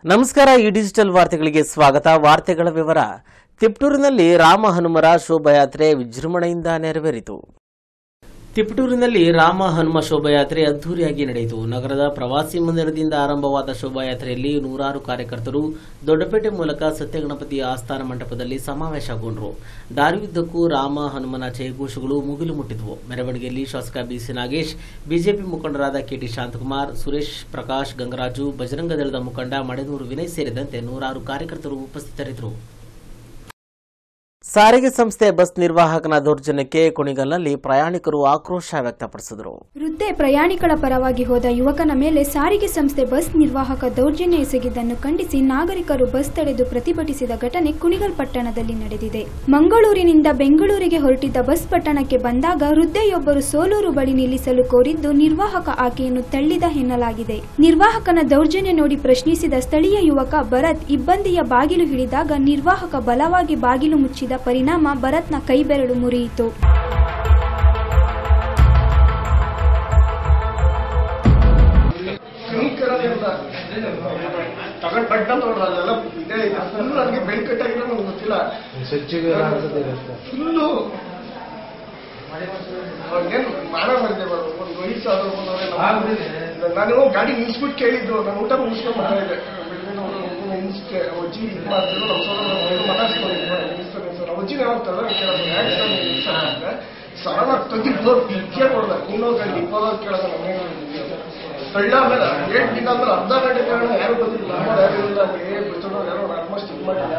ನಮಸ್ಕಾರ. ಈ ಡಿಜಿಟಲ್ ವಾರ್ತೆಗಳಿಗೆ ಸ್ವಾಗತ. ವಾರ್ತೆಗಳ ವಿವರ. ತಿಪಟೂರಿನಲ್ಲಿ ರಾಮ ಹನುಮರ ಶೋಭಾಯಾತ್ರೆ ವಿಜೃಂಭಣೆಯಿಂದ ನೆರವೇರಿತು. ತಿಪಟೂರಿನಲ್ಲಿ ರಾಮ ಹನುಮ ಶೋಭಾಯಾತ್ರೆ ಅದ್ದೂರಿಯಾಗಿ ನಡೆಯಿತು. ನಗರದ ಪ್ರವಾಸಿ ಮಂದಿರದಿಂದ ಆರಂಭವಾದ ಶೋಭಾಯಾತ್ರೆಯಲ್ಲಿ ನೂರಾರು ಕಾರ್ಯಕರ್ತರು ದೊಡ್ಡಪೇಟೆ ಮೂಲಕ ಸತ್ಯಗಣಪತಿ ಆಸ್ಥಾನ ಮಂಟಪದಲ್ಲಿ ಸಮಾವೇಶಗೊಂಡರು. ದಾರಿಯುದ್ದಕ್ಕೂ ರಾಮ ಹನುಮನ ಜಯಘೋಷಗಳು ಮುಗಿಲು ಮುಟ್ಟಿದವು. ಮೆರವಣಿಗೆಯಲ್ಲಿ ಶಾಸಕ ಬಿಸಿ ನಾಗೇಶ್, ಬಿಜೆಪಿ ಮುಖಂಡರಾದ ಕೆಟಿ ಶಾಂತಕುಮಾರ್, ಸುರೇಶ್ ಪ್ರಕಾಶ್, ಗಂಗರಾಜು, ಬಜರಂಗ ದಳದ ಮುಖಂಡ ಮಡೆನೂರು ವಿನಯ್ ಸೇರಿದಂತೆ ನೂರಾರು ಕಾರ್ಯಕರ್ತರು ಉಪಸ್ಥಿತರಿದ್ದರು. ಸಾರಿಗೆ ಸಂಸ್ಥೆ ಬಸ್ ನಿರ್ವಾಹಕನ ದೌರ್ಜನ್ಯಕ್ಕೆ ಕುಣಿಗಲ್ನಲ್ಲಿ ಪ್ರಯಾಣಿಕರು ಆಕ್ರೋಶ ವ್ಯಕ್ತಪಡಿಸಿದರು. ವೃದ್ಧೆ ಪ್ರಯಾಣಿಕರ ಪರವಾಗಿ ಹೋದ ಯುವಕನ ಮೇಲೆ ಸಾರಿಗೆ ಸಂಸ್ಥೆ ಬಸ್ ನಿರ್ವಾಹಕ ದೌರ್ಜನ್ಯ ಎಸಗಿದ್ದನ್ನು ಖಂಡಿಸಿ ನಾಗರಿಕರು ಬಸ್ ತಡೆದು ಪ್ರತಿಭಟಿಸಿದ ಘಟನೆ ಕುಣಿಗಲ್ ಪಟ್ಟಣದಲ್ಲಿ ನಡೆದಿದೆ. ಮಂಗಳೂರಿನಿಂದ ಬೆಂಗಳೂರಿಗೆ ಹೊರಟಿದ್ದ ಬಸ್ ಪಟ್ಟಣಕ್ಕೆ ಬಂದಾಗ ವೃದ್ಧೆಯೊಬ್ಬರು ಸೋಲೂರು ಬಳಿ ನಿಲ್ಲಿಸಲು ಕೋರಿದ್ದು ನಿರ್ವಾಹಕ ಆಕೆಯನ್ನು ತಳ್ಳಿದ ಎನ್ನಲಾಗಿದೆ. ನಿರ್ವಾಹಕನ ದೌರ್ಜನ್ಯ ನೋಡಿ ಪ್ರಶ್ನಿಸಿದ ಸ್ಥಳೀಯ ಯುವಕ ಭರತ್ ಇಬ್ಬಂದಿಯ ಬಾಗಿಲು ಹಿಡಿದಾಗ ನಿರ್ವಾಹಕ ಬಲವಾಗಿ ಬಾಗಿಲು ಮುಚ್ಚಿದ ಪರಿಣಾಮ ಭರತ್ನ ಕೈಬೆರಳು ಮುರಿಯಿತು. ನಾನು ಗಾಡಿ ನಿಲ್ಸ್ಬಿಟ್ಟು ಕೇಳಿದ್ದು, ನಾನು ಊಟ ಮುಗಿಸ್ಕೊಂಡು ಮಾತಾಡಿದೆ. ಅಜ್ಜಿ ಇದು ಮಾಡ್ತಿದ್ರು, ನಮ್ಮ ಮಾತಾಡ್ಸ್ಕೊಂಡಿದ್ದೆ. ಅಜ್ಜಿನ ಯಾವಾಗ ಸಡನ್ ಆಗಿ ತೆಗೆದು ಇಕ್ಕೆ ಕೊಡ್ದ. ಇನ್ನೊಂದು ಗಂಟೆ 20 ಕೇಳೋದ ನಮಗೆ ತಳ್ಳ ಆಮೇಲೆ 8 ದಿನ ಆದ್ಮೇಲೆ ಅರ್ಧ ಗಂಟೆ ಕಾರಣ ಯಾರು ಬಂದಿಲ್ಲ. ನಮ್ಮ ಯಾರು ಇಲ್ಲ, ಬಿಡ್ಸೋರು ಯಾರೋ ಆಲ್ಮೋಸ್ಟ್ ಇದು ಮಾಡಿಲ್ಲ.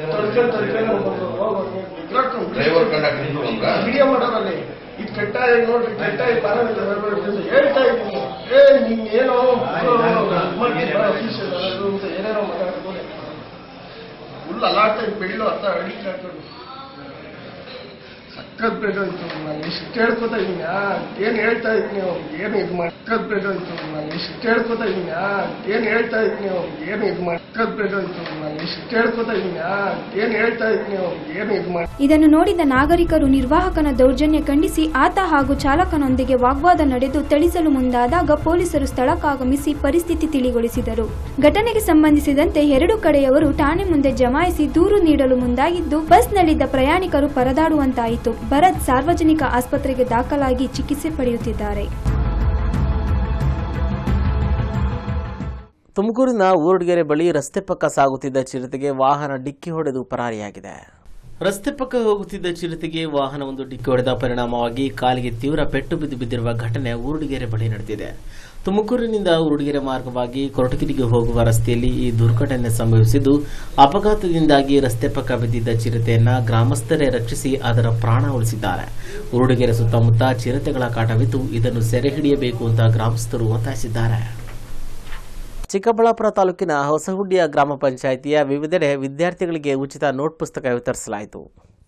ವಿಡಿಯೋ ಮಾಡೋರಲ್ಲಿ ಇದು ಕಟ್ಟಾಗಿ ನೋಡ್ರಿ, ಕಟ್ಟಾಗಿ ಹೇಳ್ತಾ ಇದ್ದೀನಿ. ನೀನೇನೋ ಏನೇನೋ ಮಾತಾಡ್ಕೊಂಡು ಫುಲ್ ಅಲಾಟ ಬೆಳ್ಳು ಅರ್ಥ ಅಡಿಕೆ ಹಾಕೊಂಡು ಸಕ್ಕತ್ ಬೇಕಾಯ್ತು. ನಾನು ಇಷ್ಟು ಹೇಳ್ಕೊತಾ ಇದ್ದೀನಿ, ಏನ್ ಹೇಳ್ತಾ ಇದ್ದೀನಿ ಅವ್ರಿಗೆ ಏನು ಇದು ಮಾಡಿ ಸಕ್ಕತ್ ಬೇಕಾಯ್ತು. ನಾನು ಇಷ್ಟು ಹೇಳ್ಕೊತಾ ಇದ್ದೀನಿ, ಏನ್ ಹೇಳ್ತಾ ಇದ್ದೀನಿ ಅವ್ರಿಗೆ ಏನು ಇದು ಮಾಡಿ ಸಕ್ಕತ್ ಬೇಕಾಯ್ತು. ನಾನು ಇಷ್ಟು ಹೇಳ್ಕೊತಾ ಇದ್ದೀನಿ, ಏನ್ ಹೇಳ್ತಾ ಇದ್ದೀನಿ ಅವ್ರಿಗೆ ಏನು ಇದು ಮಾಡಿ. ಇದನ್ನು ನೋಡಿದ ನಾಗರಿಕರು ನಿರ್ವಾಹಕನ ದೌರ್ಜನ್ಯ ಖಂಡಿಸಿ ಆತ ಹಾಗೂ ಚಾಲಕನೊಂದಿಗೆ ವಾಗ್ವಾದ ನಡೆದು ಥಳಿಸಲು ಮುಂದಾದಾಗ ಪೊಲೀಸರು ಸ್ಥಳಕ್ಕಾಗಮಿಸಿ ಪರಿಸ್ಥಿತಿ ತಿಳಿಗೊಳಿಸಿದರು. ಘಟನೆಗೆ ಸಂಬಂಧಿಸಿದಂತೆ ಎರಡು ಕಡೆಯವರು ಠಾಣೆ ಮುಂದೆ ಜಮಾಯಿಸಿ ದೂರು ನೀಡಲು ಮುಂದಾಗಿದ್ದು ಬಸ್ನಲ್ಲಿದ್ದ ಪ್ರಯಾಣಿಕರು ಪರದಾಡುವಂತಾಯಿತು. ಭರತ್ ಸಾರ್ವಜನಿಕ ಆಸ್ಪತ್ರೆಗೆ ದಾಖಲಾಗಿ ಚಿಕಿತ್ಸೆ ಪಡೆಯುತ್ತಿದ್ದಾರೆ. ತುಮಕೂರಿನ ಊರುಡ್ಗೆರೆ ಬಳಿ ರಸ್ತೆ ಪಕ್ಕ ಸಾಗುತ್ತಿದ್ದ ಚಿರತೆಗೆ ವಾಹನ ಡಿಕ್ಕಿ ಹೊಡೆದು ಪರಾರಿಯಾಗಿದೆ. ರಸ್ತೆ ಪಕ್ಕ ಹೋಗುತ್ತಿದ್ದ ಚಿರತೆಗೆ ವಾಹನವೊಂದು ಡಿಕ್ಕಿ ಹೊಡೆದ ಪರಿಣಾಮವಾಗಿ ಕಾಲಿಗೆ ತೀವ್ರ ಪೆಟ್ಟು ಬಿದ್ದಿರುವ ಘಟನೆ ಊರುಡ್ಗೆರೆ ಬಳಿ ನಡೆದಿದೆ. ತುಮಕೂರಿನಿಂದ ಊರುಡ್ಗೆರೆ ಮಾರ್ಗವಾಗಿ ಕೊರಟಗೆರೆಗೆ ಹೋಗುವ ರಸ್ತೆಯಲ್ಲಿ ಈ ದುರ್ಘಟನೆ ಸಂಭವಿಸಿದ್ದು, ಅಪಘಾತದಿಂದಾಗಿ ರಸ್ತೆ ಪಕ್ಕ ಬಿದ್ದಿದ್ದ ಚಿರತೆಯನ್ನ ಗ್ರಾಮಸ್ಥರೇ ರಕ್ಷಿಸಿ ಅದರ ಪ್ರಾಣ ಉಳಿಸಿದ್ದಾರೆ. ಊರುಡ್ಗೆರೆ ಸುತ್ತಮುತ್ತ ಚಿರತೆಗಳ ಕಾಟವಿದ್ದು ಇದನ್ನು ಸೆರೆ ಹಿಡಿಯಬೇಕು ಅಂತ ಗ್ರಾಮಸ್ಥರು ಒತ್ತಾಯಿಸಿದ್ದಾರೆ. ಚಿಕ್ಕಬಳ್ಳಾಪುರ ತಾಲೂಕಿನ ಹೊಸಹುಡ್ಡಿಯ ಗ್ರಾಮ ಪಂಚಾಯಿತಿಯ ವಿವಿಧೆಡೆ ವಿದ್ಯಾರ್ಥಿಗಳಿಗೆ ಉಚಿತ ನೋಟ್ ಪುಸ್ತಕ ವಿತರಿಸಲಾಯಿತು.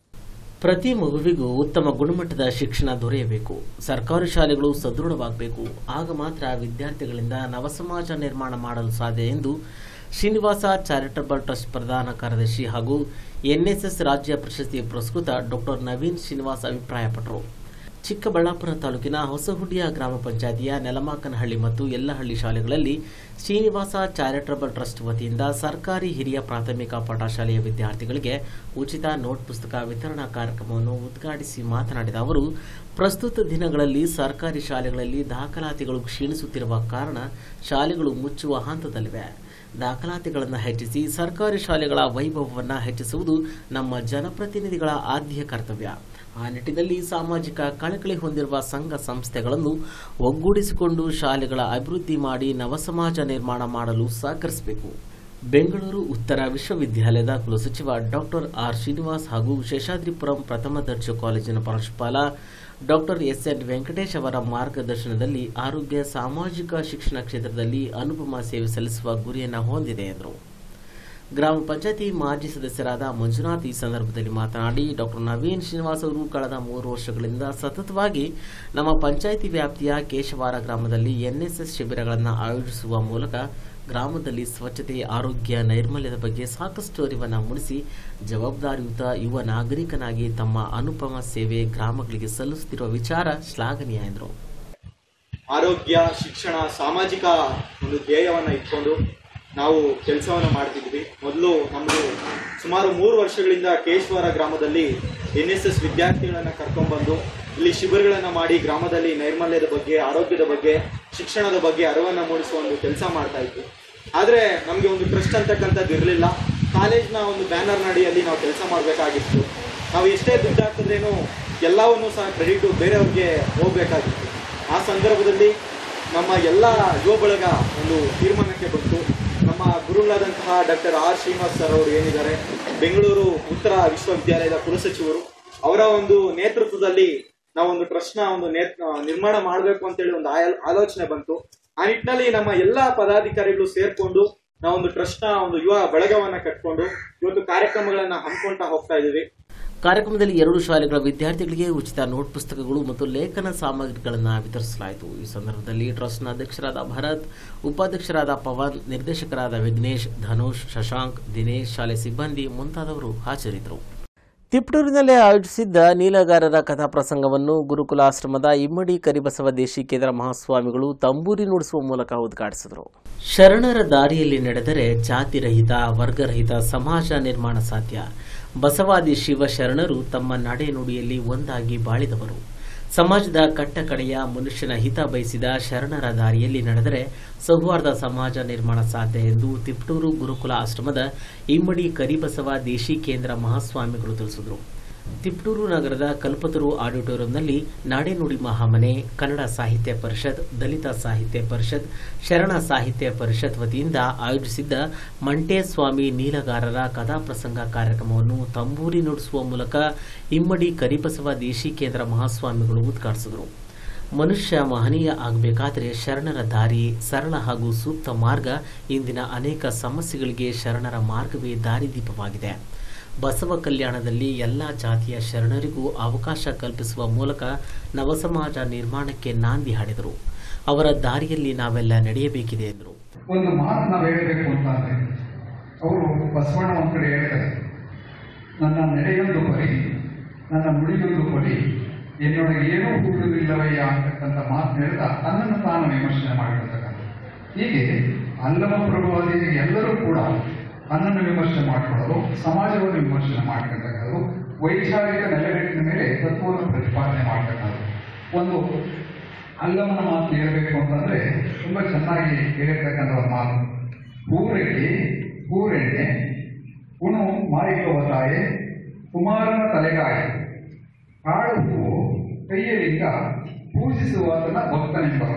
ಪ್ರತಿ ಮಗುವಿಗೂ ಉತ್ತಮ ಗುಣಮಟ್ಟದ ಶಿಕ್ಷಣ ದೊರೆಯಬೇಕು, ಸರ್ಕಾರಿ ಶಾಲೆಗಳು ಸದೃಢವಾಗಬೇಕು, ಆಗ ಮಾತ್ರ ವಿದ್ಯಾರ್ಥಿಗಳಿಂದ ನವಸಮಾಜ ನಿರ್ಮಾಣ ಮಾಡಲು ಸಾಧ್ಯ ಎಂದು ಶ್ರೀನಿವಾಸ ಚಾರಿಟಬಲ್ ಟ್ರಸ್ಟ್ ಪ್ರಧಾನ ಕಾರ್ಯದರ್ಶಿ ಹಾಗೂ ಎನ್ಎಸ್ಎಸ್ ರಾಜ್ಯ ಪ್ರಶಸ್ತಿ ಪುರಸ್ಕೃತ ಡಾ ನವೀನ್ ಶ್ರೀನಿವಾಸ್ ಅಭಿಪ್ರಾಯಪಟ್ಟರು. ಚಿಕ್ಕಬಳ್ಳಾಪುರ ತಾಲೂಕಿನ ಹೊಸಹುಡ್ಡಿಯ ಗ್ರಾಮ ಪಂಚಾಯಿತಿಯ ನೆಲಮಾಕನಹಳ್ಳಿ ಮತ್ತು ಯಲ್ಲಹಳ್ಳಿ ಶಾಲೆಗಳಲ್ಲಿ ಶ್ರೀನಿವಾಸ ಚಾರಿಟಬಲ್ ಟ್ರಸ್ಟ್ ವತಿಯಿಂದ ಸರ್ಕಾರಿ ಹಿರಿಯ ಪ್ರಾಥಮಿಕ ಪಾಠಶಾಲೆಯ ವಿದ್ಯಾರ್ಥಿಗಳಿಗೆ ಉಚಿತ ನೋಟ್ ಪುಸ್ತಕ ವಿತರಣಾ ಕಾರ್ಯಕ್ರಮವನ್ನು ಉದ್ಘಾಟಿಸಿ ಮಾತನಾಡಿದ ಅವರು, ಪ್ರಸ್ತುತ ದಿನಗಳಲ್ಲಿ ಸರ್ಕಾರಿ ಶಾಲೆಗಳಲ್ಲಿ ದಾಖಲಾತಿಗಳು ಕ್ಷೀಣಿಸುತ್ತಿರುವ ಕಾರಣ ಶಾಲೆಗಳು ಮುಚ್ಚುವ ಹಂತದಲ್ಲಿವೆ. ದಾಖಲಾತಿಗಳನ್ನು ಹೆಚ್ಚಿಸಿ ಸರ್ಕಾರಿ ಶಾಲೆಗಳ ವೈಭವವನ್ನು ಹೆಚ್ಚಿಸುವುದು ನಮ್ಮ ಜನಪ್ರತಿನಿಧಿಗಳ ಆದ್ಯ ಕರ್ತವ್ಯ. ಆ ನಿಟ್ಟಿನಲ್ಲಿ ಸಾಮಾಜಿಕ ಕಳಕಳಿ ಹೊಂದಿರುವ ಸಂಘ ಸಂಸ್ಥೆಗಳನ್ನು ಒಗ್ಗೂಡಿಸಿಕೊಂಡು ಶಾಲೆಗಳ ಅಭಿವೃದ್ಧಿ ಮಾಡಿ ನವಸಮಾಜ ನಿರ್ಮಾಣ ಮಾಡಲು ಸಹಕರಿಸಬೇಕು. ಬೆಂಗಳೂರು ಉತ್ತರ ವಿಶ್ವವಿದ್ಯಾಲಯದ ಕುಲಸಚಿವ ಡಾಕ್ಟರ್ ಆರ್ ಶ್ರೀನಿವಾಸ್ ಹಾಗೂ ಶೇಷಾದ್ರಿಪುರಂ ಪ್ರಥಮ ದರ್ಜೆ ಕಾಲೇಜಿನ ಪ್ರಾಂಶುಪಾಲ ಡಾಕ್ಟರ್ ಎಸ್ಎನ್ ವೆಂಕಟೇಶ್ ಅವರ ಮಾರ್ಗದರ್ಶನದಲ್ಲಿ ಆರೋಗ್ಯ ಸಾಮಾಜಿಕ ಶಿಕ್ಷಣ ಕ್ಷೇತ್ರದಲ್ಲಿ ಅನುಪಮ ಸೇವೆ ಸಲ್ಲಿಸುವ ಗುರಿಯನ್ನು ಹೊಂದಿದೆ ಎಂದರು. ಗ್ರಾಮ ಪಂಚಾಯತಿ ಮಾಜಿ ಸದಸ್ಯರಾದ ಮಂಜುನಾಥ್ ಈ ಸಂದರ್ಭದಲ್ಲಿ ಮಾತನಾಡಿ, ಡಾಕ್ಟರ್ ನವೀನ್ ಶ್ರೀನಿವಾಸ್ ಅವರು ಕಳೆದ 3 ವರ್ಷಗಳಿಂದ ಸತತವಾಗಿ ನಮ್ಮ ಪಂಚಾಯಿತಿ ವ್ಯಾಪ್ತಿಯ ಕೇಶವಾರ ಗ್ರಾಮದಲ್ಲಿ ಎನ್ಎಸ್ಎಸ್ ಶಿಬಿರಗಳನ್ನು ಆಯೋಜಿಸುವ ಮೂಲಕ ಗ್ರಾಮದಲ್ಲಿ ಸ್ವಚ್ಛತೆ, ಆರೋಗ್ಯ, ನೈರ್ಮಲ್ಯದ ಬಗ್ಗೆ ಸಾಕಷ್ಟು ಅರಿವನ್ನು ಮೂಡಿಸಿ ಜವಾಬ್ದಾರಿಯುತ ಯುವ ನಾಗರಿಕನಾಗಿ ತಮ್ಮ ಅನುಪಮ ಸೇವೆ ಗ್ರಾಮಗಳಿಗೆ ಸಲ್ಲಿಸುತ್ತಿರುವ ವಿಚಾರ ಶ್ಲಾಘನೀಯ ಎಂದರು. ಆರೋಗ್ಯ, ಶಿಕ್ಷಣ, ಸಾಮಾಜಿಕ ಒಂದು ಧ್ಯೇಯವನ್ನು ಇಟ್ಕೊಂಡು ನಾವು ಕೆಲಸವನ್ನು ಮಾಡ್ತಿದ್ವಿ. ಮೊದಲು ನಮ್ಮದು ಸುಮಾರು 3 ವರ್ಷಗಳಿಂದ ಕೇಶವರ ಗ್ರಾಮದಲ್ಲಿ NSS ವಿದ್ಯಾರ್ಥಿಗಳನ್ನು ಕರ್ಕೊಂಡ್ಬಂದು ಇಲ್ಲಿ ಶಿಬಿರಗಳನ್ನು ಮಾಡಿ ಗ್ರಾಮದಲ್ಲಿ ನೈರ್ಮಲ್ಯದ ಬಗ್ಗೆ, ಆರೋಗ್ಯದ ಬಗ್ಗೆ, ಶಿಕ್ಷಣದ ಬಗ್ಗೆ ಅರಿವನ್ನು ಮೂಡಿಸುವ ಒಂದು ಕೆಲಸ ಮಾಡ್ತಾ ಇದ್ವಿ. ಆದರೆ ನಮಗೆ ಒಂದು ಟ್ರಸ್ಟ್ ಅಂತಕ್ಕಂಥದ್ದು ಇರಲಿಲ್ಲ. ಕಾಲೇಜ್ನ ಒಂದು ಬ್ಯಾನರ್ ಅಡಿಯಲ್ಲಿ ನಾವು ಕೆಲಸ ಮಾಡಬೇಕಾಗಿತ್ತು. ನಾವು ಎಷ್ಟೇ ದುಡ್ಡು ಹಾಕಿದ್ರೇನು ಎಲ್ಲವನ್ನೂ ಸಹ ಕ್ರೆಡಿಟು ಬೇರೆಯವ್ರಿಗೆ ಹೋಗಬೇಕಾಗಿತ್ತು. ಆ ಸಂದರ್ಭದಲ್ಲಿ ನಮ್ಮ ಎಲ್ಲ ಯುವ ಬಳಗ ಒಂದು ತೀರ್ಮಾನಕ್ಕೆ ಬಂತು. ನಮ್ಮ ಗುರುಗಳಾದಂತಹ ಡಾಕ್ಟರ್ R. ಶ್ರೀನಿವಾಸ್ ಸರ್ ಅವರು ಏನಿದ್ದಾರೆ, ಬೆಂಗಳೂರು ಉತ್ತರ ವಿಶ್ವವಿದ್ಯಾಲಯದ ಕುಲಸಚಿವರು, ಅವರ ಒಂದು ನೇತೃತ್ವದಲ್ಲಿ ನಾವೊಂದು ಟ್ರಸ್ಟ್ನ ಒಂದು ನಿರ್ಮಾಣ ಮಾಡಬೇಕು ಅಂತೇಳಿ ಒಂದು ಆಲೋಚನೆ ಬಂತು. ಆ ನಿಟ್ಟಿನಲ್ಲಿ ನಮ್ಮ ಎಲ್ಲ ಪದಾಧಿಕಾರಿಗಳು ಸೇರ್ಕೊಂಡು ನಾವೊಂದು ಟ್ರಸ್ಟ್ನ ಒಂದು ಯುವ ಬಳಗವನ್ನ ಕಟ್ಕೊಂಡು ಇವತ್ತು ಕಾರ್ಯಕ್ರಮಗಳನ್ನ ಹಮ್ಮಿಕೊಂಡ್ತಾ ಹೋಗ್ತಾ ಇದ್ದೀವಿ. ಕಾರ್ಯಕ್ರಮದಲ್ಲಿ 2 ಶಾಲೆಗಳ ವಿದ್ಯಾರ್ಥಿಗಳಿಗೆ ಉಚಿತ ನೋಟ್ ಪುಸ್ತಕಗಳು ಮತ್ತು ಲೇಖನ ಸಾಮಗ್ರಿಗಳನ್ನು ವಿತರಿಸಲಾಯಿತು. ಈ ಸಂದರ್ಭದಲ್ಲಿ ಟ್ರಸ್ಟ್ನ ಅಧ್ಯಕ್ಷರಾದ ಭರತ್, ಉಪಾಧ್ಯಕ್ಷರಾದ ಪವನ್, ನಿರ್ದೇಶಕರಾದ ವಿಘ್ನೇಶ್, ಧನುಷ್, ಶಶಾಂಕ್, ದಿನೇಶ್, ಶಾಲೆ ಸಿಬ್ಬಂದಿ ಮುಂತಾದವರು ಹಾಜರಿದ್ದರು. ತಿಪಟೂರಿನಲ್ಲಿ ಆಯೋಜಿಸಿದ್ದ ನೀಲಗಾರರ ಕಥಾಪ್ರಸಂಗವನ್ನು ಗುರುಕುಲಾಶ್ರಮದ ಇಮ್ಮಡಿ ಕರಿಬಸವ ದೇಶಿಕೇಂದ್ರ ಮಹಾಸ್ವಾಮಿಗಳು ತಂಬೂರಿ ನುಡಿಸುವ ಮೂಲಕ ಉದ್ಘಾಟಿಸಿದರು. ಶರಣರ ದಾರಿಯಲ್ಲಿ ನಡೆದರೆ ಜಾತಿರಹಿತ, ವರ್ಗರಹಿತ ಸಮಾಜ ನಿರ್ಮಾಣ ಸಾಧ್ಯ. ಬಸವಾದಿ ಶಿವಶರಣರು ತಮ್ಮ ನಡೆ ನುಡಿಯಲ್ಲಿ ಒಂದಾಗಿ ಬಾಳಿದವರು. ಸಮಾಜದ ಕಟ್ಟಕಡೆಯ ಮನುಷ್ಯನ ಹಿತ ಬಯಸಿದ ಶರಣರ ದಾರಿಯಲ್ಲಿ ನಡೆದರೆ ಸೌಹಾರ್ದ ಸಮಾಜ ನಿರ್ಮಾಣ ಸಾಧ್ಯ ಎಂದು ತಿಪಟೂರು ಗುರುಕುಲ ಆಶ್ರಮದ ಇಮ್ಮಡಿ ಕರಿಬಸವ ದೇಶಿಕೇಂದ್ರ ಮಹಾಸ್ವಾಮಿಗಳು ತಿಳಿಸಿದರು. ತಿಪಟೂರು ನಗರದ ಕಲ್ಪತರು ಆಡಿಟೋರಿಯಂನಲ್ಲಿ ನಾಡೆನುಡಿ ಮಹಾಮನೆ, ಕನ್ನಡ ಸಾಹಿತ್ಯ ಪರಿಷತ್, ದಲಿತ ಸಾಹಿತ್ಯ ಪರಿಷತ್, ಶರಣ ಸಾಹಿತ್ಯ ಪರಿಷತ್ ವತಿಯಿಂದ ಆಯೋಜಿಸಿದ್ದ ಮಂಟೇಸ್ವಾಮಿ ನೀಲಗಾರರ ಕಥಾಪ್ರಸಂಗ ಕಾರ್ಯಕ್ರಮವನ್ನು ತಂಬೂರಿ ನುಡಿಸುವ ಮೂಲಕ ಇಮ್ಮಡಿ ಕರಿಬಸವ ದೇಶಿಕೇಂದ್ರ ಮಹಾಸ್ವಾಮಿಗಳು ಉದ್ಘಾಟಿಸಿದರು. ಮನುಷ್ಯ ಮಹನೀಯ ಆಗಬೇಕಾದರೆ ಶರಣರ ದಾರಿ ಸರಳ ಹಾಗೂ ಸೂಕ್ತ ಮಾರ್ಗ. ಇಂದಿನ ಅನೇಕ ಸಮಸ್ಯೆಗಳಿಗೆ ಶರಣರ ಮಾರ್ಗವೇ ದಾರಿದೀಪವಾಗಿದೆ. ಬಸವ ಕಲ್ಯಾಣದಲ್ಲಿ ಎಲ್ಲ ಜಾತಿಯ ಶರಣರಿಗೂ ಅವಕಾಶ ಕಲ್ಪಿಸುವ ಮೂಲಕ ನವಸಮಾಜ ನಿರ್ಮಾಣಕ್ಕೆ ನಾಂದಿ ಹಾಡಿದರು. ಅವರ ದಾರಿಯಲ್ಲಿ ನಾವೆಲ್ಲ ನಡೆಯಬೇಕಿದೆ ಎಂದರು. ಒಂದು ಮಾತು ನಾವು ಹೇಳಬೇಕು ಅಂತಂದ್ರೆ, ಅವರು ಬಸವಣ್ಣ ಒಂದ್ ಕಡೆ ಹೇಳ್ತಾರೆ, ನನ್ನ ನಡೆಯೊಂದು ಪರಿ, ನನ್ನ ನುಡಿಯೊಂದು ಪರಿ, ಎನ್ನೊಳಗೆ ಏನೂ ಹುಡುಗಿಲ್ಲವಯ್ಯ ಅಂತಕ್ಕಂಥ ಮಾತು ಹೇಳ್ತಾ ತನ್ನನ್ನು ತಾನು ವಿಮರ್ಶನೆ ಮಾಡಿರ್ತಕ್ಕಂಥ. ಹೀಗೆ ಅಲ್ಲಮ ಪ್ರಭುವಾದಿ ಎಲ್ಲರೂ ಕೂಡ ತನ್ನನ್ನು ವಿಮರ್ಶೆ ಮಾಡಿಕೊಳ್ಳೋದು, ಸಮಾಜವನ್ನು ವಿಮರ್ಶನೆ ಮಾಡ್ತಕ್ಕಂಥದ್ದು, ವೈಚಾರಿಕ ನೆಲೆಗಟ್ಟಿನ ಮೇಲೆ ತತ್ವವನ್ನು ಪ್ರತಿಪಾದನೆ ಮಾಡ್ತಕ್ಕಂಥದ್ದು. ಒಂದು ಅಲ್ಲಮನ ಮಾತು ಹೇಳಬೇಕು ಅಂತಂದ್ರೆ ತುಂಬಾ ಚೆನ್ನಾಗಿ ಹೇಳಿರ್ತಕ್ಕಂಥ ಒಂದು ಮಾತು. ಊರೆಡ್ಡಿ ಊರೆಣ್ಣೆ ಉಣು ಮಾರಿಕವ ತಾಯೆ ಕುಮಾರನ ತಲೆಗಾಯಿ, ಕಾಳು ಹೂವು ಕೈಯಲಿಂಗ ಪೂಜಿಸುವಾತನ ಭಕ್ತನೆಂಬರು.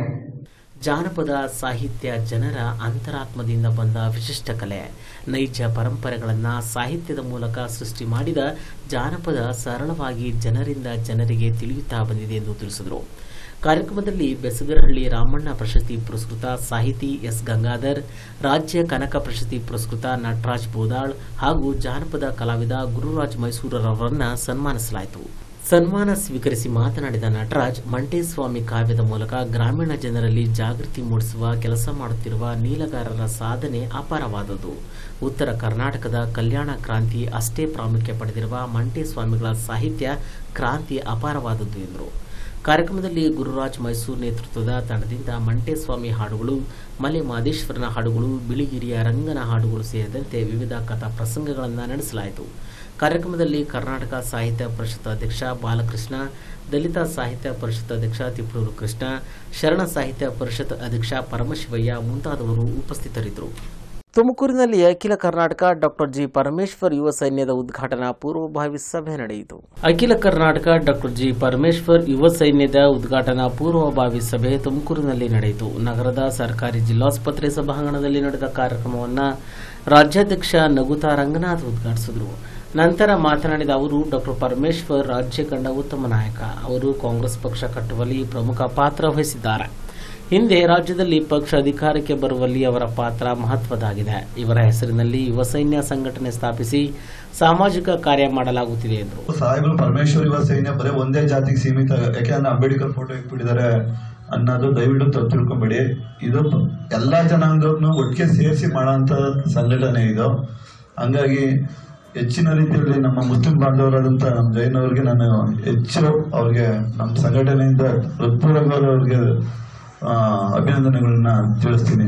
ಜಾನಪದ ಸಾಹಿತ್ಯ ಜನರ ಅಂತರಾತ್ಮದಿಂದ ಬಂದ ವಿಶಿಷ್ಟ ಕಲೆ. ನೈಜ ಪರಂಪರೆಗಳನ್ನು ಸಾಹಿತ್ಯದ ಮೂಲಕ ಸೃಷ್ಟಿ ಮಾಡಿದ ಜಾನಪದ ಸರಳವಾಗಿ ಜನರಿಂದ ಜನರಿಗೆ ತಿಳಿಯುತ್ತಾ ಬಂದಿದೆ ಎಂದು ತಿಳಿಸಿದರು. ಕಾರ್ಯಕ್ರಮದಲ್ಲಿ ಬೆಸಗರಹಳ್ಳಿ ರಾಮಣ್ಣ ಪ್ರಶಸ್ತಿ ಪುರಸ್ಕೃತ ಸಾಹಿತಿ ಎಸ್ ಗಂಗಾಧರ್, ರಾಜ್ಯ ಕನಕ ಪ್ರಶಸ್ತಿ ಪುರಸ್ಕೃತ ನಟರಾಜ್ ಬೋದಾಳ್ ಹಾಗೂ ಜಾನಪದ ಕಲಾವಿದ ಗುರುರಾಜ್ ಮೈಸೂರರವರನ್ನ ಸನ್ಮಾನಿಸಲಾಯಿತು. ಸನ್ಮಾನ ಸ್ವೀಕರಿಸಿ ಮಾತನಾಡಿದ ನಟರಾಜ್, ಮಂಟೇಸ್ವಾಮಿ ಕಾವ್ಯದ ಮೂಲಕ ಗ್ರಾಮೀಣ ಜನರಲ್ಲಿ ಜಾಗೃತಿ ಮೂಡಿಸುವ ಕೆಲಸ ಮಾಡುತ್ತಿರುವ ನೀಲಗಾರರ ಸಾಧನೆ ಅಪಾರವಾದುದು. ಉತ್ತರ ಕರ್ನಾಟಕದ ಕಲ್ಯಾಣ ಕ್ರಾಂತಿ ಅಷ್ಟೇ ಪ್ರಾಮುಖ್ಯ ಪಡೆದಿರುವ ಮಂಟೇಸ್ವಾಮಿಗಳ ಸಾಹಿತ್ಯ ಕ್ರಾಂತಿ ಅಪಾರವಾದದ್ದು ಎಂದರು. ಕಾರ್ಯಕ್ರಮದಲ್ಲಿ ಗುರುರಾಜ್ ಮೈಸೂರು ನೇತೃತ್ವದ ತಂಡದಿಂದ ಮಂಟೇಸ್ವಾಮಿ ಹಾಡುಗಳು, ಮಲೆ ಮಾದೇಶ್ವರನ ಹಾಡುಗಳು, ಬಿಳಿಗಿರಿಯ ರಂಗನ ಹಾಡುಗಳು ಸೇರಿದಂತೆ ವಿವಿಧ ಕಥಾ ಪ್ರಸಂಗಗಳನ್ನು ನಡೆಸಲಾಯಿತು. ಕಾರ್ಯಕ್ರಮದಲ್ಲಿ ಕರ್ನಾಟಕ ಸಾಹಿತ್ಯ ಪರಿಷತ್ ಅಧ್ಯಕ್ಷ ಬಾಲಕೃಷ್ಣ, ದಲಿತ ಸಾಹಿತ್ಯ ಪರಿಷತ್ ಅಧ್ಯಕ್ಷ ತಿಪಟೂರು ಕೃಷ್ಣ, ಶರಣ ಸಾಹಿತ್ಯ ಪರಿಷತ್ ಅಧ್ಯಕ್ಷ ಪರಮಶಿವಯ್ಯ ಮುಂತಾದವರು ಉಪಸ್ಥಿತರಿದ್ದರು. ತುಮಕೂರಿನಲ್ಲಿ ಅಖಿಲ ಕರ್ನಾಟಕ ಡಾಕ್ಟರ್ ಜಿ ಪರಮೇಶ್ವರ್ ಯುವ ಸೈನ್ಯದ ಉದ್ಘಾಟನಾ ಪೂರ್ವಭಾವಿ ಸಭೆ ನಡೆಯಿತು. ಅಖಿಲ ಕರ್ನಾಟಕ ಡಾಕ್ಟರ್ ಜಿ ಪರಮೇಶ್ವರ್ ಯುವ ಸೈನ್ಯದ ಉದ್ಘಾಟನಾ ಪೂರ್ವಭಾವಿ ಸಭೆ ತುಮಕೂರಿನಲ್ಲಿ ನಡೆಯಿತು. ನಗರದ ಸರ್ಕಾರಿ ಜಿಲ್ಲಾಸ್ಪತ್ರೆ ಸಭಾಂಗಣದಲ್ಲಿ ನಡೆದ ಕಾರ್ಯಕ್ರಮವನ್ನು ರಾಜ್ಯಾಧ್ಯಕ್ಷ ನಗುತಾ ರಂಗನಾಥ್ ಉದ್ಘಾಟಿಸಿದರು. ನಂತರ ಮಾತನಾಡಿದ ಅವರು, ಡಾಕ್ಟರ್ ಪರಮೇಶ್ವರ್ ರಾಜ್ಯ ಕಂಡ ಉತ್ತಮ ನಾಯಕ. ಅವರು ಕಾಂಗ್ರೆಸ್ ಪಕ್ಷ ಕಟ್ಟುವಲ್ಲಿ ಪ್ರಮುಖ ಪಾತ್ರ ವಹಿಸಿದ್ದಾರೆ. ಹಿಂದೆ ರಾಜ್ಯದಲ್ಲಿ ಪಕ್ಷ ಅಧಿಕಾರಕ್ಕೆ ಬರುವಲ್ಲಿ ಅವರ ಪಾತ್ರ ಮಹತ್ವದಾಗಿದೆ. ಇವರ ಹೆಸರಿನಲ್ಲಿ ಯುವ ಸೈನ್ಯ ಸಂಘಟನೆ ಸ್ಥಾಪಿಸಿ ಸಾಮಾಜಿಕ ಕಾರ್ಯ ಮಾಡಲಾಗುತ್ತಿದೆ ಎಂದರು. ಸಾಹೇಬರು ಪರಮೇಶ್ವರ್ ಯುವ ಸೈನ್ಯ ಬರೀ ಒಂದೇ ಜಾತಿಗೆ ಸೀಮಿತ, ಯಾಕೆಂದ್ರೆ ಅಂಬೇಡ್ಕರ್ ಫೋಟೋ ಇಟ್ಬಿಟ್ಟಿದ್ದಾರೆ ಅನ್ನೋದು ದಯವಿಟ್ಟು ತಿಳ್ಕೊಂಬೇಡಿ. ಇದು ಎಲ್ಲಾ ಜನಾಂಗವನ್ನು ಒಟ್ಟಿಗೆ ಸೇರಿಸಿ ಮಾಡೋಂಥ ಸಂಘಟನೆ ಇದು. ಹಂಗಾಗಿ ಹೆಚ್ಚಿನ ರೀತಿಯಲ್ಲಿ ನಮ್ಮ ಮುಸ್ಲಿಂ ಬಾಂಧವರಾದಂಥ ನಮ್ಮ ಜೈನವ್ರಿಗೆ ನಾನು ಹೆಚ್ಚು ಅವ್ರಿಗೆ ನಮ್ಮ ಸಂಘಟನೆಯಿಂದ ಹೃತ್ಪೂರ್ವಕವಾದ ಅವ್ರಿಗೆ ಅಭಿನಂದನೆಗಳನ್ನ ತಿಳಿಸ್ತೀನಿ.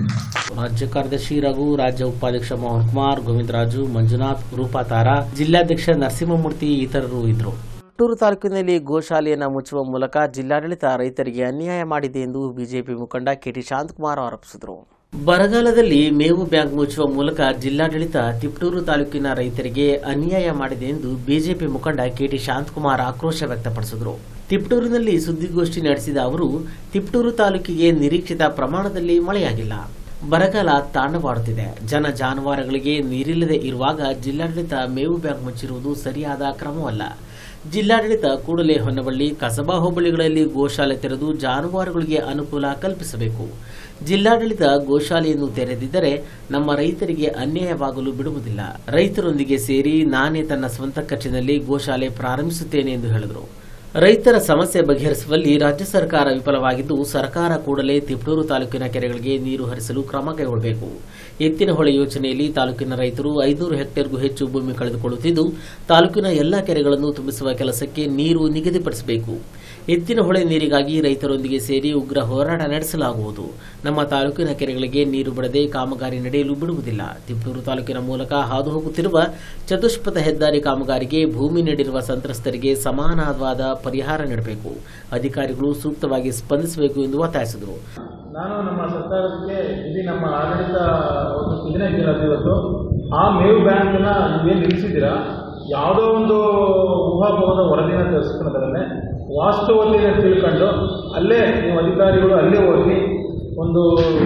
ರಾಜ್ಯ ಕಾರ್ಯದರ್ಶಿ ರಘು, ರಾಜ್ಯ ಉಪಾಧ್ಯಕ್ಷ ಮೋಹನ್ ಕುಮಾರ್, ಗೋವಿಂದರಾಜು, ಮಂಜುನಾಥ್, ರೂಪಾತಾರ, ಜಿಲ್ಲಾಧ್ಯಕ್ಷ ನರಸಿಂಹಮೂರ್ತಿ ಇತರರು ಇದ್ದರು. ತಿಪಟೂರು ತಾಲೂಕಿನಲ್ಲಿ ಗೋಶಾಲೆಯನ್ನು ಮುಚ್ಚುವ ಮೂಲಕ ಜಿಲ್ಲಾಡಳಿತ ರೈತರಿಗೆ ಅನ್ಯಾಯ ಮಾಡಿದೆ ಎಂದು ಬಿಜೆಪಿ ಮುಖಂಡ ಕೆಟಿ ಶಾಂತಕುಮಾರ್ ಆರೋಪಿಸಿದರು. ಬರಗಾಲದಲ್ಲಿ ಮೇವು ಬ್ಯಾಂಕ್ ಮುಚ್ಚುವ ಮೂಲಕ ಜಿಲ್ಲಾಡಳಿತ ತಿಪಟೂರು ತಾಲೂಕಿನ ರೈತರಿಗೆ ಅನ್ಯಾಯ ಮಾಡಿದೆ ಎಂದು ಬಿಜೆಪಿ ಮುಖಂಡ ಕೆಟಿ ಶಾಂತಕುಮಾರ್ ಆಕ್ರೋಶ ವ್ಯಕ್ತಪಡಿಸಿದರು. ತಿಪಟೂರಿನಲ್ಲಿ ಸುದ್ದಿಗೋಷ್ಠಿ ನಡೆಸಿದ ಅವರು, ತಿಪಟೂರು ತಾಲೂಕಿಗೆ ನಿರೀಕ್ಷಿತ ಪ್ರಮಾಣದಲ್ಲಿ ಮಳೆಯಾಗಿಲ್ಲ, ಬರಗಾಲ ತಾಂಡವಾಡುತ್ತಿದೆ, ಜನ ಜಾನುವಾರುಗಳಿಗೆ ನೀರಿಲ್ಲದೆ ಇರುವಾಗ ಜಿಲ್ಲಾಡಳಿತ ಮೇವು ಬ್ಯಾಂಕ್ ಮುಚ್ಚಿರುವುದು ಸರಿಯಾದ ಕ್ರಮವಲ್ಲ. ಜಿಲ್ಲಾಡಳಿತ ಕೂಡಲೇ ಹೊನ್ನವಳ್ಳಿ, ಕಸಬಾ ಹೋಬಳಿಗಳಲ್ಲಿ ಗೋಶಾಲೆ ತೆರೆದು ಜಾನುವಾರುಗಳಿಗೆ ಅನುಕೂಲ ಕಲ್ಪಿಸಬೇಕು. ಜಿಲ್ಲಾಡಳಿತ ಗೋಶಾಲೆಯನ್ನು ತೆರೆದಿದ್ದರೆ ನಮ್ಮ ರೈತರಿಗೆ ಅನ್ಯಾಯವಾಗಲು ಬಿಡುವುದಿಲ್ಲ. ರೈತರೊಂದಿಗೆ ಸೇರಿ ನಾನೇ ತನ್ನ ಸ್ವಂತ ಖರ್ಚಿನಲ್ಲಿ ಗೋಶಾಲೆ ಪ್ರಾರಂಭಿಸುತ್ತೇನೆ ಎಂದು ಹೇಳಿದರು. ರೈತರ ಸಮಸ್ಯೆ ಬಗೆಹರಿಸುವಲ್ಲಿ ರಾಜ್ಯ ಸರ್ಕಾರ ವಿಫಲವಾಗಿದ್ದು, ಸರ್ಕಾರ ಕೂಡಲೇ ತಿಪಟೂರು ತಾಲೂಕಿನ ಕೆರೆಗಳಿಗೆ ನೀರು ಹರಿಸಲು ಕ್ರಮ ಕೈಗೊಳ್ಳಬೇಕು. ಎತ್ತಿನಹೊಳೆ ಯೋಜನೆಯಲ್ಲಿ ತಾಲೂಕಿನ ರೈತರು 500 ಹೆಕ್ಟೇರ್ಗೂ ಹೆಚ್ಚು ಭೂಮಿ ಕಳೆದುಕೊಳ್ಳುತ್ತಿದ್ದು, ತಾಲೂಕಿನ ಎಲ್ಲಾ ಕೆರೆಗಳನ್ನು ತುಂಬಿಸುವ ಕೆಲಸಕ್ಕೆ ನೀರು ನಿಗದಿಪಡಿಸಬೇಕು. ಎತ್ತಿನಹೊಳೆ ನೀರಿಗಾಗಿ ರೈತರೊಂದಿಗೆ ಸೇರಿ ಉಗ್ರ ಹೋರಾಟ ನಡೆಸಲಾಗುವುದು. ನಮ್ಮ ತಾಲೂಕಿನ ಕೆರೆಗಳಿಗೆ ನೀರು ಬಿಡದೆ ಕಾಮಗಾರಿ ನಡೆಯಲು ಬಿಡುವುದಿಲ್ಲ. ತಿಪಟೂರು ತಾಲೂಕಿನ ಮೂಲಕ ಹಾದು ಹೋಗುತ್ತಿರುವ ಚತುಷ್ಪಥ ಹೆದ್ದಾರಿ ಕಾಮಗಾರಿಗೆ ಭೂಮಿ ನೀಡಿರುವ ಸಂತ್ರಸ್ತರಿಗೆ ಸಮಾನವಾದ ಪರಿಹಾರ ನೀಡಬೇಕು. ಅಧಿಕಾರಿಗಳು ಸೂಕ್ತವಾಗಿ ಸ್ಪಂದಿಸಬೇಕು ಎಂದು ಒತ್ತಾಯಿಸಿದರು. ನಾನು ನಮ್ಮ ಸರ್ಕಾರಕ್ಕೆ ಇಡೀ ನಮ್ಮ ಆಡಳಿತ ಒಂದು ಇದನ್ನೇ ಕೇಳೋದು, ಇವತ್ತು ಆ ಮೇವು ಬ್ಯಾಂಕ್ನ ನೀವೇನು ನಿಲ್ಲಿಸಿದ್ದೀರಾ, ಯಾವುದೋ ಒಂದು ಊಹಾಪೋಹದ ವರದಿನ ತರಿಸ್ಕೊಂಡ್ರೆ ವಾಸ್ತವತೆಯನ್ನು ತಿಳ್ಕೊಂಡು ಅಲ್ಲೇ ನೀವು ಅಧಿಕಾರಿಗಳು ಅಲ್ಲೇ ಹೋಗಿ ಒಂದು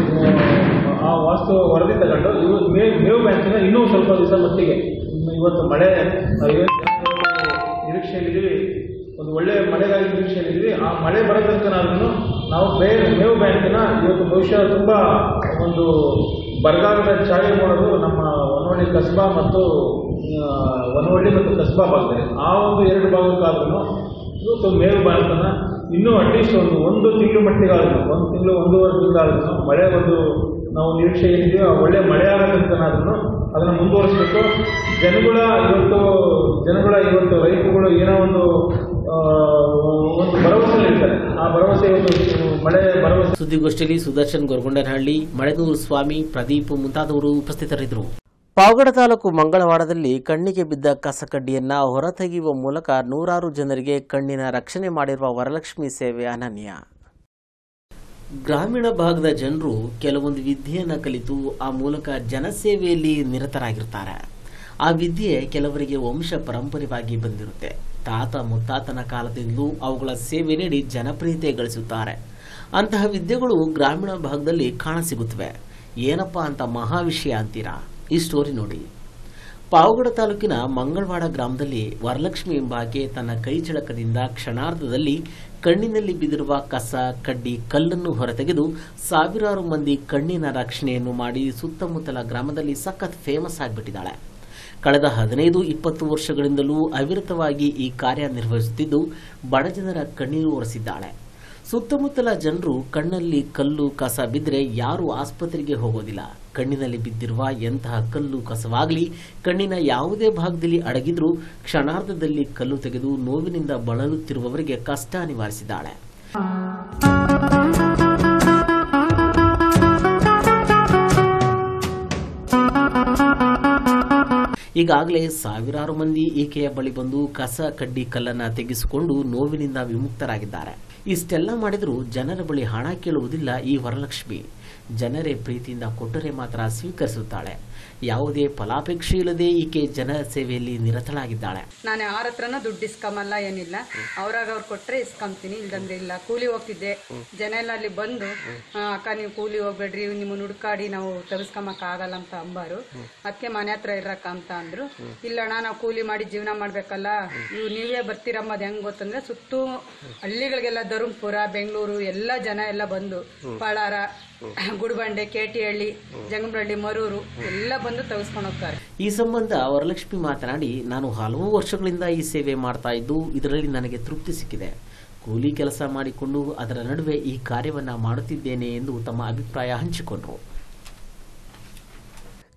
ಆ ವಾಸ್ತವ ವರದಿ ತಗೊಂಡು ಮೇವು ಬ್ಯಾಂಕಿನ ಇನ್ನೂ ಸ್ವಲ್ಪ ದಿವಸ ಮಟ್ಟಿಗೆ ಇವತ್ತು ಮಳೆ ನಿರೀಕ್ಷೆಯಲ್ಲಿದ್ದೀವಿ, ಒಂದು ಒಳ್ಳೆಯ ಮಳೆಗಾಗಿ ನಿರೀಕ್ಷೆಯಲ್ಲಿದ್ದೀವಿ. ಆ ಮಳೆ ಬರೋದಕ್ಕನಾದ್ರೂ ನಾವು ಮೇವು ಬ್ಯಾಂಕಿನ ಇವತ್ತು ಬಹುಶಃ ತುಂಬ ಒಂದು ಬರಗಾಲದ ಛಾಯೆ ಮಾಡೋದು ನಮ್ಮ ಹೊನ್ನವಳ್ಳಿ ಕಸ್ಬಾ ಮತ್ತು ಹೊನ್ನವಳ್ಳಿ ಮತ್ತು ಕಸ್ಬಾ ಭಾಗದಲ್ಲಿ. ಆ ಒಂದು 2 ಭಾಗಕ್ಕಾದ್ರೂ ಇವತ್ತು ಮೇವು ಬ್ಯಾಂಕನ್ನು ಇನ್ನೂ ಅಟ್ಲೀಸ್ಟ್ ಒಂದು ತಿಂಗಳು ಮಟ್ಟಿಗಾದ್ರೂ, 1 ತಿಂಗಳು 1.5 ತಿಂಗಳಾದ್ರೂ ಮಳೆ ಒಂದು ನಾವು ನಿರೀಕ್ಷೆ ಏನಿದೆಯೋ ಒಳ್ಳೆ ಮಳೆ ಆಗೋದಂತನಾದ್ರೂ ಅದನ್ನು ಮುಂದುವರಿಸಬೇಕು. ಜನಗಳ ಇವತ್ತು ರೈತರುಗಳು ಏನೋ ಒಂದು ಭರವಸೆ ನೀಡ್ತಾರೆ. ಆ ಭರವಸೆ ಮಳೆ ಭರವಸೆ. ಸುದ್ದಿಗೋಷ್ಠಿಯಲ್ಲಿ ಸುದರ್ಶನ್ ಗೊರಗೊಂಡನಹಳ್ಳಿ, ಮಳೆನೂರು ಸ್ವಾಮಿ, ಪ್ರದೀಪ್ ಮುಂತಾದವರು ಉಪಸ್ಥಿತರಿದ್ದರು. ಪಾವಗಡ ತಾಲೂಕು ಮಂಗಳವಾಡದಲ್ಲಿ ಕಣ್ಣಿಗೆ ಬಿದ್ದ ಕಸಕಡ್ಡಿಯನ್ನ ಹೊರತೆಗೆಯುವ ಮೂಲಕ ನೂರಾರು ಜನರಿಗೆ ಕಣ್ಣಿನ ರಕ್ಷಣೆ ಮಾಡಿರುವ ವರಲಕ್ಷ್ಮಿ ಸೇವೆ ಅನನ್ಯ. ಗ್ರಾಮೀಣ ಭಾಗದ ಜನರು ಕೆಲವೊಂದು ವಿದ್ಯೆಯನ್ನು ಕಲಿತು ಆ ಮೂಲಕ ಜನಸೇವೆಯಲ್ಲಿ ನಿರತರಾಗಿರ್ತಾರೆ. ಆ ವಿದ್ಯೆ ಕೆಲವರಿಗೆ ವಂಶ ಪರಂಪರೆಯಾಗಿ ಬಂದಿರುತ್ತೆ. ತಾತ ಮುತ್ತಾತನ ಕಾಲದಿಂದಲೂ ಅವುಗಳ ಸೇವೆ ನೀಡಿ ಜನಪ್ರಿಯತೆ ಗಳಿಸುತ್ತಾರೆ. ಅಂತಹ ವಿದ್ಯೆಗಳು ಗ್ರಾಮೀಣ ಭಾಗದಲ್ಲಿ ಕಾಣಸಿಗುತ್ತವೆ. ಏನಪ್ಪಾ ಅಂತ ಮಹಾ ವಿಷಯ ಅಂತೀರಾ? ಈ ಸ್ಟೋರಿ ನೋಡಿ. ಪಾವಗಡ ತಾಲೂಕಿನ ಮಂಗಳವಾಡ ಗ್ರಾಮದಲ್ಲಿ ವರಲಕ್ಷ್ಮಿ ಎಂಬಾಕೆ ತನ್ನ ಕೈ ಚಳಕದಿಂದ ಕ್ಷಣಾರ್ಧದಲ್ಲಿ ಕಣ್ಣಿನಲ್ಲಿ ಬಿದ್ದಿರುವ ಕಸ, ಕಡ್ಡಿ, ಕಲ್ಲನ್ನು ಹೊರತೆಗೆದು ಸಾವಿರಾರು ಮಂದಿ ಕಣ್ಣಿನ ರಕ್ಷಣೆಯನ್ನು ಮಾಡಿ ಸುತ್ತಮುತ್ತಲ ಗ್ರಾಮದಲ್ಲಿ ಸಖತ್ ಫೇಮಸ್ ಆಗಿಬಿಟ್ಟಿದ್ದಾಳೆ. ಕಳೆದ 15-20 ವರ್ಷಗಳಿಂದಲೂ ಅವಿರತವಾಗಿ ಈ ಕಾರ್ಯ ನಿರ್ವಹಿಸುತ್ತಿದ್ದು ಬಡಜನರ ಕಣ್ಣೀರು ಒರೆಸಿದ್ದಾಳೆ. ಸುತ್ತಮುತ್ತಲ ಜನರು ಕಣ್ಣಲ್ಲಿ ಕಲ್ಲು ಕಸ ಬಿದ್ದರೆ ಯಾರೂ ಆಸ್ಪತ್ರೆಗೆ ಹೋಗೋದಿಲ್ಲ. ಕಣ್ಣಿನಲ್ಲಿ ಬಿದ್ದಿರುವ ಎಂತಹ ಕಲ್ಲು ಕಸವಾಗಲಿ ಕಣ್ಣಿನ ಯಾವುದೇ ಭಾಗದಲ್ಲಿ ಅಡಗಿದ್ರೂ ಕ್ಷಣಾರ್ಧದಲ್ಲಿ ಕಲ್ಲು ತೆಗೆದು ನೋವಿನಿಂದ ಬಳಲುತ್ತಿರುವವರಿಗೆ ಕಷ್ಟ ನಿವಾರಿಸಿದ್ದಾಳೆ. ಈಗಾಗಲೇ ಸಾವಿರಾರು ಮಂದಿ ಈಕೆಯ ಬಳಿ ಬಂದು ಕಸ, ಕಡ್ಡಿ, ಕಲ್ಲನ್ನ ತೆಗೆಸಿಕೊಂಡು ನೋವಿನಿಂದ ವಿಮುಕ್ತರಾಗಿದ್ದಾರೆ. ಇಷ್ಟೆಲ್ಲ ಮಾಡಿದರೂ ಜನರ ಬಳಿ ಹಣ ಕೇಳುವುದಿಲ್ಲ ಈ ವರಲಕ್ಷ್ಮಿ. ಜನರೇ ಪ್ರೀತಿಯಿಂದ ಕೊಟ್ಟರೆ ಮಾತ್ರ ಸ್ವೀಕರಿಸುತ್ತಾಳೆ. ಯಾವುದೇ ಫಲಾಪೇಕ್ಷೆ ಇಲ್ಲದೆ ಈಕೆ ಜನ ಸೇವೆಯಲ್ಲಿ ನಿರತಳಾಗಿದ್ದಾಳೆ. ನಾನು ಯಾರ ಹತ್ರನೂ ದುಡ್ಡು ಇಸ್ಕೊಂಬಲ್ಲ, ಏನಿಲ್ಲ. ಅವ್ರಾಗ ಅವ್ರು ಕೊಟ್ಟರೆ ಇಸ್ಕೊಂತೀನಿ, ಇಲ್ದಂದ್ರೆ ಇಲ್ಲ. ಕೂಲಿ ಹೋಗ್ತಿದ್ದೆ, ಜನ ಎಲ್ಲ ಅಲ್ಲಿ ಬಂದು ಅಕ್ಕ ನೀವು ಕೂಲಿ ಹೋಗ್ಬೇಡ್ರಿ, ನಿಮ್ಮನ್ನು ಹುಡ್ಕಾಡಿ ನಾವು ತೆಗೆಸ್ಕೊಂಬಕ್ಕಾಗಲ್ಲ ಅಂತ ಅಂಬಾರು. ಅದಕ್ಕೆ ಮನೆ ಹತ್ರ ಇರಕ್ಕ ಅಂತ ಅಂದ್ರು. ಇಲ್ಲಣ್ಣ ನಾವು ಕೂಲಿ ಮಾಡಿ ಜೀವನ ಮಾಡ್ಬೇಕಲ್ಲ, ನೀವೇ ಬರ್ತೀರಮ್ಮ. ಅದು ಹೆಂಗ್ ಗೊತ್ತಂದ್ರೆ ಸುತ್ತು ಹಳ್ಳಿಗಳಿಗೆಲ್ಲ ಧರ್ಮಪುರ, ಬೆಂಗಳೂರು ಎಲ್ಲ ಜನ ಎಲ್ಲ ಬಂದು ಪಾಳಾರ, ಗುಡಬಂಡೆ, ಕೇಟಿಹಳ್ಳಿ, ಜಂಗಮರಳ್ಳಿ, ಮರೂರು ಎಲ್ಲ ಬಂದು ತೆಗೆಸ್ಕೊಂಡು ಹೋಗ್ತಾರೆ. ಈ ಸಂಬಂಧ ವರಲಕ್ಷ್ಮಿ ಮಾತನಾಡಿ, ನಾನು ಹಲವು ವರ್ಷಗಳಿಂದ ಈ ಸೇವೆ ಮಾಡ್ತಾ ಇದ್ದು ಇದರಲ್ಲಿ ನನಗೆ ತೃಪ್ತಿ ಸಿಕ್ಕಿದೆ. ಕೂಲಿ ಕೆಲಸ ಮಾಡಿಕೊಂಡು ಅದರ ನಡುವೆ ಈ ಕಾರ್ಯವನ್ನ ಮಾಡುತ್ತಿದ್ದೇನೆ ಎಂದು ತಮ್ಮ ಅಭಿಪ್ರಾಯ ಹಂಚಿಕೊಂಡರು.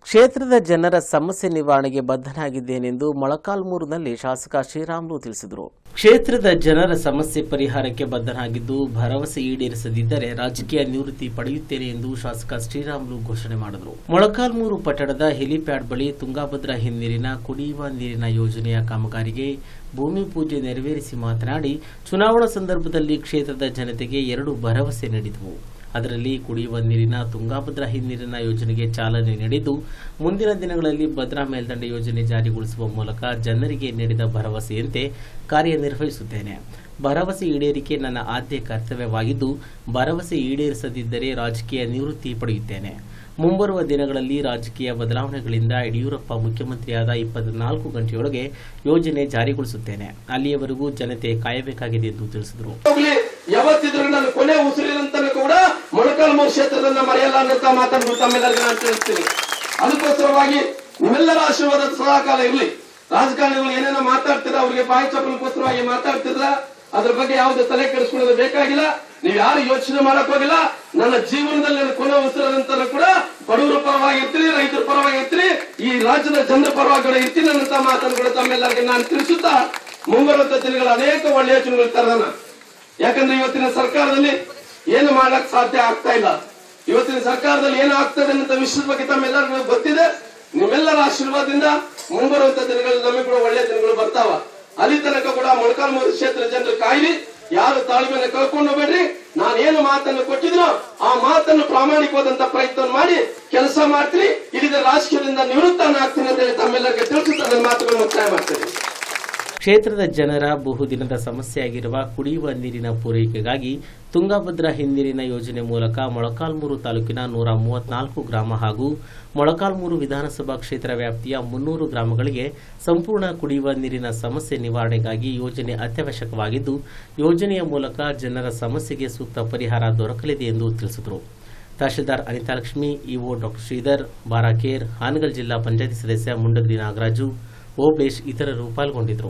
ಕ್ಷೇತ್ರದ ಜನರ ಸಮಸ್ಯೆ ನಿವಾರಣೆಗೆ ಬದ್ಧನಾಗಿದ್ದೇನೆಂದು ಮೊಳಕಾಲ್ಮೂರಿನಲ್ಲಿ ಶಾಸಕ ಶ್ರೀರಾಮುಲು ತಿಳಿಸಿದರು. ಕ್ಷೇತ್ರದ ಜನರ ಸಮಸ್ಯೆ ಪರಿಹಾರಕ್ಕೆ ಬದ್ಧನಾಗಿದ್ದು ಭರವಸೆ ಈಡೇರಿಸದಿದ್ದರೆ ರಾಜಕೀಯ ನಿವೃತ್ತಿ ಪಡೆಯುತ್ತೇನೆ ಎಂದು ಶಾಸಕ ಶ್ರೀರಾಮುಲು ಘೋಷಣೆ ಮಾಡಿದರು. ಮೊಳಕಾಲ್ಮೂರು ಪಟ್ಟಣದ ಹೆಲಿಪ್ಯಾಡ್ ಬಳಿ ತುಂಗಾಭದ್ರಾ ಹಿನ್ನೀರಿನ ಕುಡಿಯುವ ನೀರಿನ ಯೋಜನೆಯ ಕಾಮಗಾರಿಗೆ ಭೂಮಿ ಪೂಜೆ ನೆರವೇರಿಸಿ ಮಾತನಾಡಿ, ಚುನಾವಣಾ ಸಂದರ್ಭದಲ್ಲಿ ಕ್ಷೇತ್ರದ ಜನತೆಗೆ 2 ಭರವಸೆ ನೀಡಿದವು. ಅದರಲ್ಲಿ ಕುಡಿಯುವ ನೀರಿನ ತುಂಗಾಭದ್ರಾ ಹಿನ್ನೀರಿನ ಯೋಜನೆಗೆ ಚಾಲನೆ ನೀಡಿದ್ದು, ಮುಂದಿನ ದಿನಗಳಲ್ಲಿ ಭದ್ರಾ ಮೇಲ್ದಂಡೆ ಯೋಜನೆ ಜಾರಿಗೊಳಿಸುವ ಮೂಲಕ ಜನರಿಗೆ ನೀಡಿದ ಭರವಸೆಯಂತೆ ಕಾರ್ಯನಿರ್ವಹಿಸುತ್ತೇನೆ. ಭರವಸೆ ಈಡೇರಿಕೆ ನನ್ನ ಆದ್ಯ ಕರ್ತವ್ಯವಾಗಿದ್ದು, ಭರವಸೆ ಈಡೇರಿಸದಿದ್ದರೆ ರಾಜಕೀಯ ನಿವೃತ್ತಿ ಪಡೆಯುತ್ತೇನೆ. ಮುಂಬರುವ ದಿನಗಳಲ್ಲಿ ರಾಜಕೀಯ ಬದಲಾವಣೆಗಳಿಂದ ಯಡಿಯೂರಪ್ಪ ಮುಖ್ಯಮಂತ್ರಿಯಾದ 24 ಗಂಟೆಯೊಳಗೆ ಯೋಜನೆ ಜಾರಿಗೊಳಿಸುತ್ತೇನೆ. ಅಲ್ಲಿಯವರೆಗೂ ಜನತೆ ಕಾಯಬೇಕಾಗಿದೆ ಎಂದು ತಿಳಿಸಿದರು. ಯಾವತ್ತಿದ್ರು ನಾನು ಕೊನೆ ಉಸಿರಿನಂತ ಕೂಡ ಮೊಳಕಾಲ್ಮೂರು ಕ್ಷೇತ್ರದನ್ನ ಮರೆಯಲ್ಲ ಅನ್ನುತ್ತಾ ಮಾತನ್ನು ತಮ್ಮೆಲ್ಲರಿಗೂ ನಾನು ತಿಳಿಸ್ತೀನಿ. ಅದಕ್ಕೋಸ್ಕರವಾಗಿ ನಿಮ್ಮೆಲ್ಲರ ಆಶೀರ್ವಾದ ಸದಾಕಾಲ ಇರಲಿ. ರಾಜಕಾರಣಿಗಳು ಏನೇನೋ ಮಾತಾಡ್ತಿರ, ಅವರಿಗೆ ಬಾಯಿ ಚಪ್ಪಲಿಗೋಸ್ಕರವಾಗಿ ಮಾತಾಡ್ತಿದ್ರ, ಅದ್ರ ಬಗ್ಗೆ ಯಾವುದೇ ತಲೆ ಕೆಡಿಸ್ಕೊಳ್ಳೋದು ಬೇಕಾಗಿಲ್ಲ. ನೀವು ಯಾರು ಯೋಚನೆ ಮಾಡಕ್ ಹೋಗಿಲ್ಲ. ನನ್ನ ಜೀವನದಲ್ಲಿ ಕೊನೆ ಉಸಿರಿನಂತ ಕೂಡ ಬಡವರ ಪರವಾಗಿರ್ತೀರಿ, ರೈತರ ಪರವಾಗಿರ್ತೀರಿ, ಈ ರಾಜ್ಯದ ಜನರ ಪರವಾಗಿ ಇರ್ತೀನಿ ಅನ್ನುತ್ತಾ ಮಾತನ್ನು ಕೂಡ ತಮ್ಮೆಲ್ಲರಿಗೆ ನಾನು ತಿಳಿಸುತ್ತಾ, ಮುಂಬರುವಂತ ದಿನಗಳ ಅನೇಕ ಒಳ್ಳೆಯ ಯೋಚನೆಗಳು ತರದಾನ. ಯಾಕಂದ್ರೆ ಇವತ್ತಿನ ಸರ್ಕಾರದಲ್ಲಿ ಏನು ಮಾಡಕ್ ಸಾಧ್ಯ ಆಗ್ತಾ ಇಲ್ಲ. ಇವತ್ತಿನ ಸರ್ಕಾರದಲ್ಲಿ ಏನು ಆಗ್ತದೆ ಅನ್ನೋ ವಿಷಯದ ಬಗ್ಗೆ ತಮ್ಮೆಲ್ಲರಿಗೂ ಗೊತ್ತಿದೆ. ನಿಮ್ಮೆಲ್ಲರ ಆಶೀರ್ವಾದದಿಂದ ಮುಂಬರುವಂತ ದಿನಗಳಲ್ಲಿ ನಮಗೆ ಕೂಡ ಒಳ್ಳೆಯ ದಿನಗಳು ಬರ್ತಾವ. ಅಲ್ಲಿ ತನಕ ಕೂಡ ಮೊಳಕಾಲ್ಮೂರು ಕ್ಷೇತ್ರ ಜನರು ಕಾಯ್ಲಿ. ಯಾರು ತಾಳ್ಮೆಯನ್ನು ಕಳ್ಕೊಂಡು ಹೋಗ್ಬೇಡ್ರಿ. ನಾನೇನು ಮಾತನ್ನು ಕೊಟ್ಟಿದ್ನೋ ಆ ಮಾತನ್ನು ಪ್ರಾಮಾಣಿಕವಾದಂತ ಪ್ರಯತ್ನ ಮಾಡಿ ಕೆಲಸ ಮಾಡ್ತೀನಿ. ಇಲ್ಲಿಂದ ರಾಜಕೀಯದಿಂದ ನಿವೃತ್ತನಾಗ್ತೀನಿ ಅಂತ ಹೇಳಿ ತಮ್ಮೆಲ್ಲರಿಗೆ ತಿಳಿಸುತ್ತಾ ನನ್ನ ಮಾತುಗಳನ್ನು ಮುಕ್ತಾಯ ಮಾಡ್ತೇನೆ. ಕ್ಷೇತ್ರದ ಜನರ ಬಹುದಿನದ ಸಮಸ್ಯೆಯಾಗಿರುವ ಕುಡಿಯುವ ನೀರಿನ ಪೂರೈಕೆಗಾಗಿ ತುಂಗಾಭದ್ರಾ ಹಿನ್ನೀರಿನ ಯೋಜನೆ ಮೂಲಕ ಮೊಳಕಾಲ್ಮೂರು ತಾಲೂಕಿನ 134 ಗ್ರಾಮ ಹಾಗೂ ಮೊಳಕಾಲ್ಮೂರು ವಿಧಾನಸಭಾ ಕ್ಷೇತ್ರ ವ್ಯಾಪ್ತಿಯ 300 ಗ್ರಾಮಗಳಿಗೆ ಸಂಪೂರ್ಣ ಕುಡಿಯುವ ನೀರಿನ ಸಮಸ್ಯೆ ನಿವಾರಣೆಗಾಗಿ ಯೋಜನೆ ಅತ್ಯವಶ್ಯಕವಾಗಿದ್ದು, ಯೋಜನೆಯ ಮೂಲಕ ಜನರ ಸಮಸ್ಯೆಗೆ ಸೂಕ್ತ ಪರಿಹಾರ ದೊರಕಲಿದೆ ಎಂದು ತಿಳಿಸಿದರು. ತಹಶೀಲ್ದಾರ್ ಅನಿತಾಲಕ್ಷ್ಮಿ, ಇಒ ಡಾ ಶ್ರೀಧರ್, ಬಾರಾಕೇರ್, ಹಾನಗಲ್ ಜಿಲ್ಲಾ ಪಂಚಾಯತಿ ಸದಸ್ಯ ಮುಂಡಗಡಿ ನಾಗರಾಜು, ಓಬ್ಳೇಶ್ ಇತರರು ಪಾಲ್ಗೊಂಡಿದ್ದರು.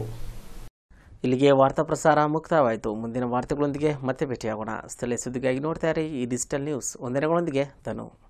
ಇಲ್ಲಿಗೆ ವಾರ್ತಾ ಪ್ರಸಾರ ಮುಕ್ತಾಯವಾಯಿತು. ಮುಂದಿನ ವಾರ್ತೆಗಳೊಂದಿಗೆ ಮತ್ತೆ ಭೇಟಿಯಾಗೋಣ. ಸ್ಥಳೀಯ ಸುದ್ದಿಗಾಗಿ ನೋಡ್ತಾ ಇರಿ ಈ ಡಿಜಿಟಲ್ ನ್ಯೂಸ್. ವಂದನೆಗಳೊಂದಿಗೆ ಧನು.